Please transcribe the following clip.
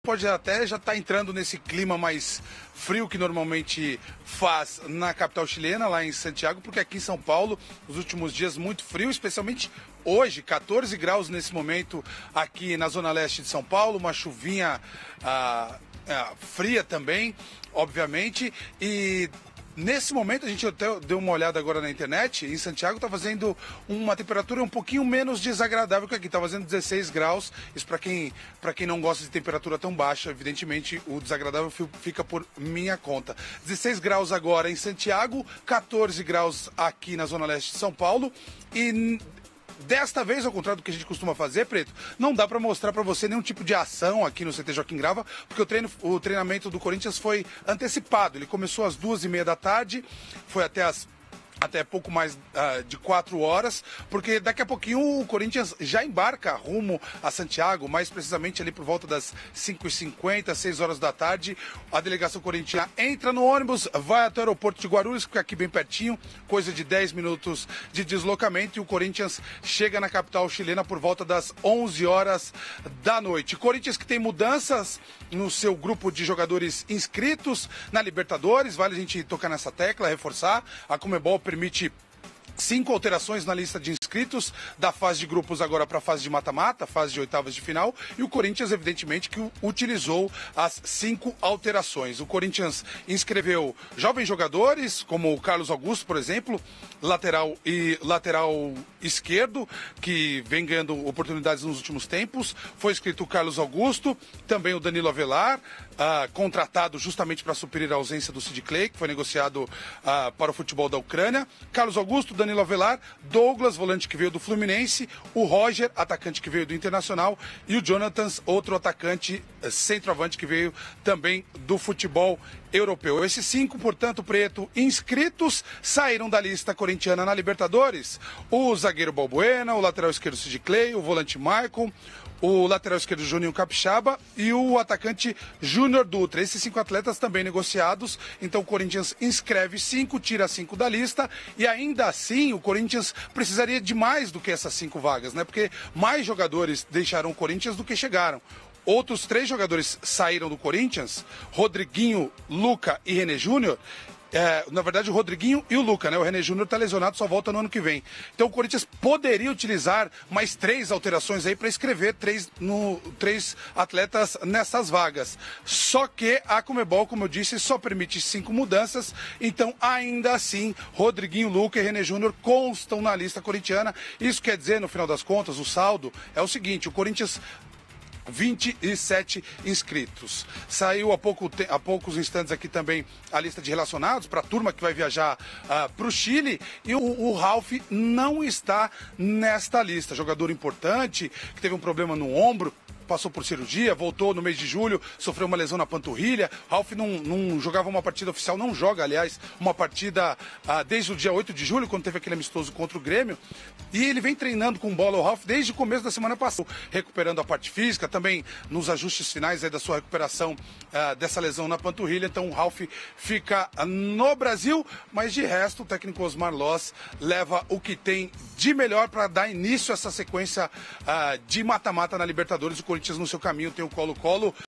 pode até já estar entrando nesse clima mais frio que normalmente faz na capital chilena, lá em Santiago, porque aqui em São Paulo, os últimos dias muito frio, especialmente hoje, 14 graus nesse momento aqui na zona leste de São Paulo, uma chuvinha fria também, obviamente, e nesse momento, a gente até deu uma olhada agora na internet, em Santiago está fazendo uma temperatura um pouquinho menos desagradável que aqui, está fazendo 16 graus, isso para quem não gosta de temperatura tão baixa, evidentemente o desagradável fica por minha conta. 16 graus agora em Santiago, 14 graus aqui na zona leste de São Paulo e... Desta vez, ao contrário do que a gente costuma fazer, Preto, não dá para mostrar para você nenhum tipo de ação aqui no CT Joaquim Grava, porque o treinamento do Corinthians foi antecipado. Ele começou às 2h30 da tarde, foi até pouco mais de 4 horas, porque daqui a pouquinho o Corinthians já embarca rumo a Santiago, mais precisamente ali por volta das 5h50, 6 horas da tarde. A delegação corintiana entra no ônibus, vai até o aeroporto de Guarulhos, que fica aqui bem pertinho, coisa de 10 minutos de deslocamento, e o Corinthians chega na capital chilena por volta das 11 horas da noite. Corinthians que tem mudanças no seu grupo de jogadores inscritos na Libertadores, vale a gente tocar nessa tecla, reforçar. A Conmebol permite 5 alterações na lista de inscritos da fase de grupos agora para a fase de mata-mata, fase de oitavas de final, e o Corinthians, evidentemente, que utilizou as 5 alterações. O Corinthians inscreveu jovens jogadores, como o Carlos Augusto, por exemplo, lateral esquerdo, que vem ganhando oportunidades nos últimos tempos. Foi inscrito o Carlos Augusto, também o Danilo Avelar, contratado justamente para suprir a ausência do Sid Clay, que foi negociado para o futebol da Ucrânia. Carlos Augusto, Danilo Avelar, Douglas, volante que veio do Fluminense, o Roger, atacante que veio do Internacional, e o Jonathan, outro atacante centroavante que veio também do futebol europeu. Esses 5, portanto, Preto, inscritos, saíram da lista corintiana na Libertadores. O zagueiro Balbuena, o lateral esquerdo Sid Clay, o volante Maicon, o lateral esquerdo Juninho Capixaba e o atacante Júnior Dutra. Esses 5 atletas também negociados, então o Corinthians inscreve 5, tira 5 da lista, e ainda assim o Corinthians precisaria de mais do que essas 5 vagas, né? Porque mais jogadores deixaram o Corinthians do que chegaram. Outros 3 jogadores saíram do Corinthians, Rodriguinho, Luca e René Júnior. Na verdade, o Rodriguinho e o Luca, né? O René Júnior está lesionado, só volta no ano que vem. Então o Corinthians poderia utilizar mais 3 alterações aí para escrever 3 atletas nessas vagas. Só que a Conmebol, como eu disse, só permite 5 mudanças. Então, ainda assim, Rodriguinho, Luca e René Júnior constam na lista corintiana. Isso quer dizer, no final das contas, o saldo é o seguinte: o Corinthians 27 inscritos. Saiu há poucos instantes aqui também a lista de relacionados para a turma que vai viajar para o Chile, e o Ralf não está nesta lista. Jogador importante, que teve um problema no ombro, passou por cirurgia, voltou no mês de julho, sofreu uma lesão na panturrilha. Ralf não jogava uma partida oficial, não joga, aliás, uma partida desde o dia 8 de julho, quando teve aquele amistoso contra o Grêmio. E ele vem treinando com bola, o Ralf, desde o começo da semana passada, recuperando a parte física, também nos ajustes finais aí da sua recuperação dessa lesão na panturrilha. Então o Ralf fica no Brasil, mas de resto o técnico Osmar Loz leva o que tem de melhor para dar início a essa sequência de mata-mata na Libertadores. O Corinthians no seu caminho tem o Colo-Colo.